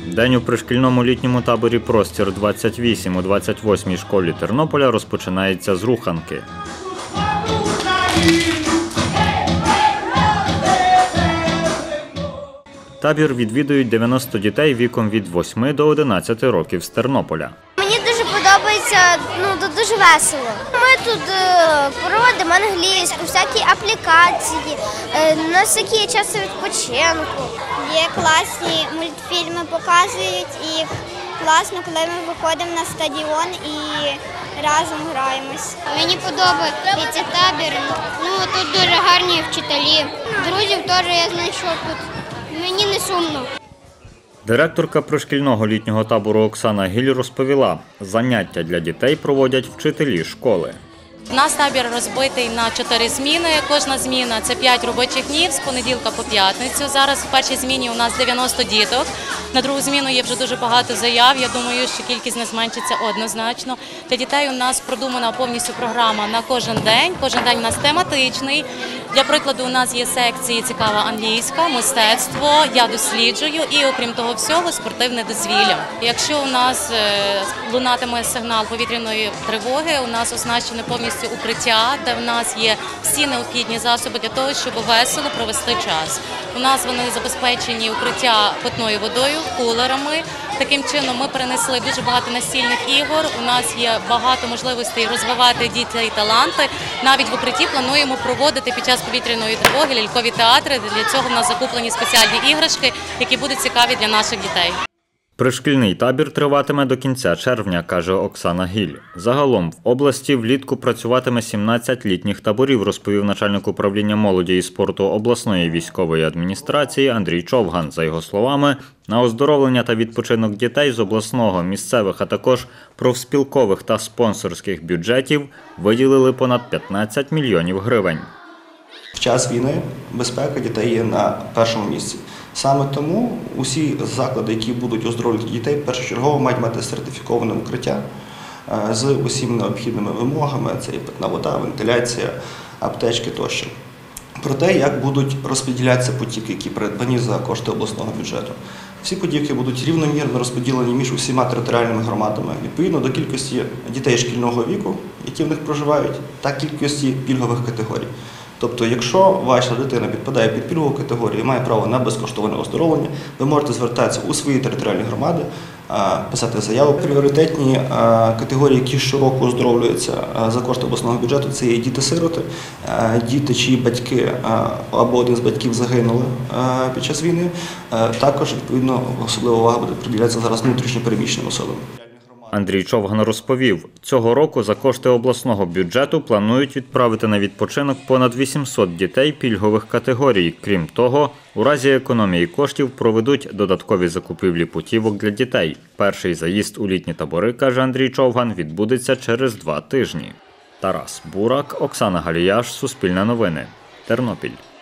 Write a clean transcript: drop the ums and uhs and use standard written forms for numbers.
День у пришкільному літньому таборі «Простір-28» у 28-й школі Тернополя розпочинається з руханки. Табір відвідують 90 дітей віком від 8 до 11 років з Тернополя. Мені дуже подобається, тут дуже весело. Ми тут проводимо англійську, всякі аплікації, на всякі часи відпочинку. Є класні мультфільми, показують, і класно, коли ми виходимо на стадіон і разом граємось. Мені подобається табір, тут дуже гарні вчителі. Друзів теж я знайшов тут. Мені не сумно. Директорка пришкільного літнього табору Оксана Гіль розповіла, заняття для дітей проводять вчителі школи. У нас табір розбитий на 4 зміни. Кожна зміна – це 5 робочих днів з понеділка по п'ятницю. Зараз в першій зміні у нас 90 діток. На другу зміну є вже дуже багато заяв. Я думаю, що кількість не зменшиться однозначно. Для дітей у нас продумана повністю програма на кожен день. Кожен день у нас тематичний. Для прикладу, у нас є секції «Цікава англійська», «Мистецтво», «Я досліджую» і, окрім того всього, спортивне дозвілля. Якщо у нас лунатиме сигнал повітряної тривоги, у нас оснащене повністю укриття, де в нас є всі необхідні засоби для того, щоб весело провести час. У нас вони забезпечені укриття питною водою, кулерами. Таким чином ми перенесли дуже багато настільних ігор, у нас є багато можливостей розвивати дітей таланти. Навіть в укритті плануємо проводити під час повітряної тривоги лялькові театри. Для цього в нас закуплені спеціальні іграшки, які будуть цікаві для наших дітей. Пришкільний табір триватиме до кінця червня, каже Оксана Гіль. Загалом в області влітку працюватиме 17 літніх таборів, розповів начальник управління молоді і спорту обласної військової адміністрації Андрій Човган. За його словами, на оздоровлення та відпочинок дітей з обласного, місцевих, а також профспілкових та спонсорських бюджетів виділили понад 15 мільйонів гривень. В час війни безпека дітей є на першому місці. Саме тому усі заклади, які будуть оздоровлювати дітей, першочергово мають мати сертифіковане укриття з усіма необхідними вимогами. Це і питна вода, вентиляція, аптечки тощо. Про те, як будуть розподілятися потіки, які придбані за кошти обласного бюджету. Всі потіки будуть рівномірно розподілені між усіма територіальними громадами, відповідно до кількості дітей шкільного віку, які в них проживають, та кількості пільгових категорій. Тобто, якщо ваша дитина підпадає під пільгову категорію і має право на безкоштовне оздоровлення, ви можете звертатися у свої територіальні громади, писати заяву. Пріоритетні категорії, які щороку оздоровлюються за кошти обласного бюджету, це є діти-сироти, діти, чиї батьки або один з батьків загинули під час війни. Також, відповідно, особлива увага буде приділятися зараз внутрішньо переміщеним особам. Андрій Човган розповів, цього року за кошти обласного бюджету планують відправити на відпочинок понад 800 дітей пільгових категорій. Крім того, у разі економії коштів проведуть додаткові закупівлі путівок для дітей. Перший заїзд у літні табори, каже Андрій Човган, відбудеться через 2 тижні. Тарас Бурак, Оксана Галіяш, Суспільне новини, Тернопіль.